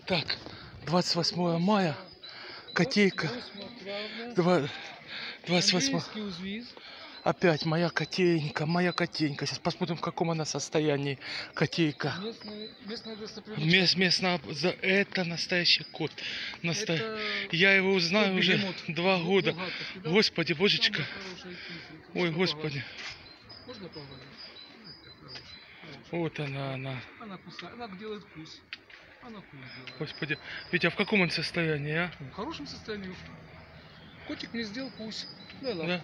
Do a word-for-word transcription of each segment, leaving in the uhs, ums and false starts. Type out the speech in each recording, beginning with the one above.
Так, двадцать восьмое мая, котейка, двадцать восьмое, опять моя котейка, моя котейка. Сейчас посмотрим, в каком она состоянии, котейка. Мест, местно, это настоящий кот. Насто... Это... Я его узнаю уже два года. Господи, божечка. Ой, господи. Вот она, она. Она кусает, она делает вкус. Она вкус делает. Господи, Витя, в каком он состоянии, а? В хорошем состоянии. Котик мне сделал вкус. Да, да.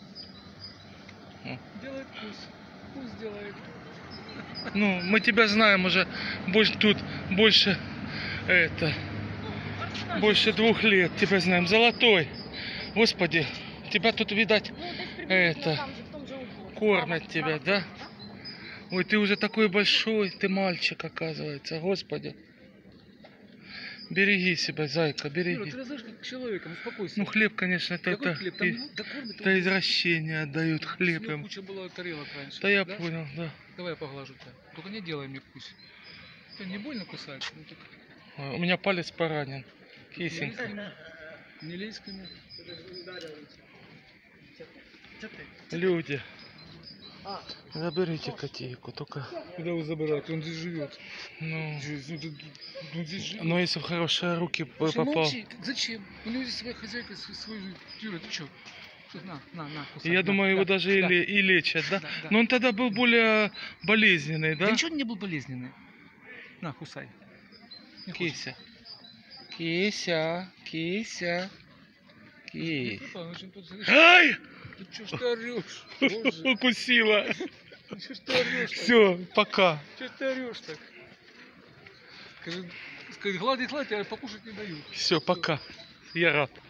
Делает вкус. Вкус делает. Ну, мы тебя знаем уже больше тут, больше это, больше двух лет тебя знаем. Золотой. Господи, тебя тут, видать, это, кормят тебя, да? Ой, ты уже такой большой, ты мальчик, оказывается, Господи. Береги себя, зайка, береги. Юра, ты знаешь, как человеком, успокойся. Ну, хлеб, конечно, это, это, хлеб? и, это извращение отдают хлебом. Куча была тарелок раньше. Да я да? понял, да. Давай я поглажу тебя. Только не делай мне вкус. Ты не больно кусать? Ну, так... У меня палец поранен. Кисенька. Не лезь ко мне. Люди. Заберите котейку, только... Куда вы забираете? Он здесь живет. Ну, он здесь живет. Но если в хорошие руки Слушай, попал... Молчи. Зачем? У него здесь своя хозяйка, свой... Юра, ты что? На, на, на, кусай, Я на, думаю, да, его даже да, и, и лечат, да? Да, да? Но он тогда был более болезненный, да? Да ничего не был болезненный. На, кусай. Не Кися. Кися. Кися. Кися. Ай! Ты что ж ты орешь? Укусила. Что ж ты орешь? Все, пока. Что ты орешь так? Скажи, скажи, гладить, гладить, а покушать не дают. Все, пока. Я рад.